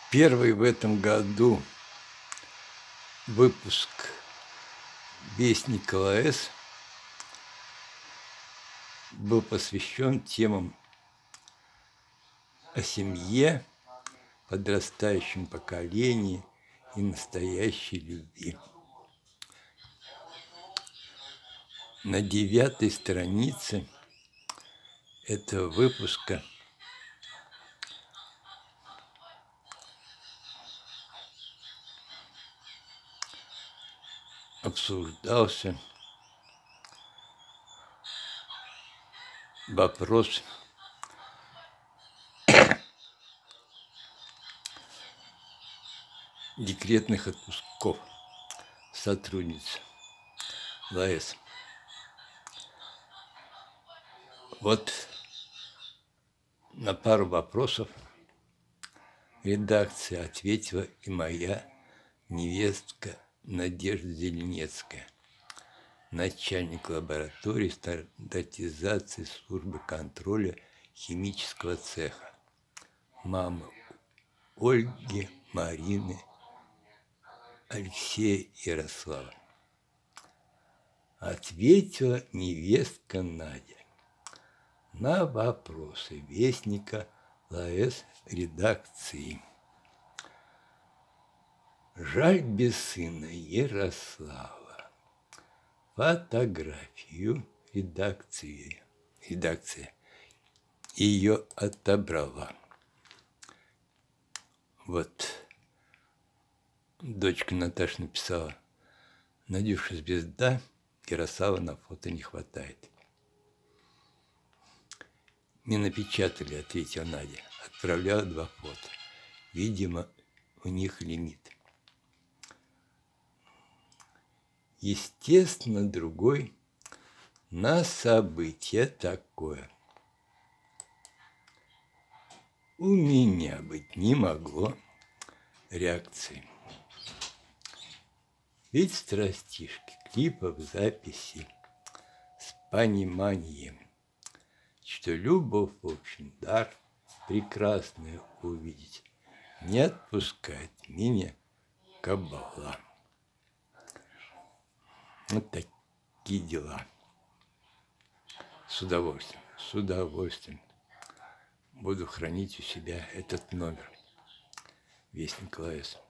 Первый в этом году выпуск Вестника ЛС был посвящен темам о семье, подрастающем поколении и настоящей любви. На 9-й странице этого выпуска обсуждался вопрос декретных отпусков сотрудниц ЛАЭС. Вот на пару вопросов редакция ответила и моя невестка Надежда Зеленецкая, начальник лаборатории стандартизации службы контроля химического цеха, мама Ольги, Марины, Алексея и Ярослава. Ответила невестка Надя на вопросы Вестника ЛС редакции. Жаль без сына Ярослава. Фотографию редакция ее отобрала. Вот дочка Наташа написала: Надюша звезда, Ярослава на фото не хватает. Не напечатали, ответила Надя. Отправляла 2 фото. Видимо, у них лимит. Естественно, другой на событие такое у меня быть не могло реакции. Ведь страстишки клипов, записи с пониманием, что любовь, в общем, дар прекрасное увидеть, не отпускает меня кабала. Вот такие дела. С удовольствием буду хранить у себя этот номер Вестника ЛС.